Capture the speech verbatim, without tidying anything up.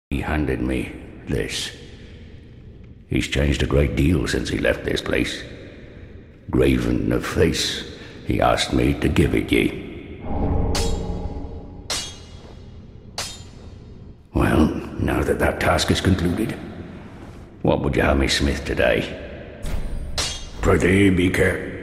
He handed me this. He's changed a great deal since he left this place. Graven of face, he asked me to give it ye. Well, now that that task is concluded, what would you have me smith today? Prithee, be careful.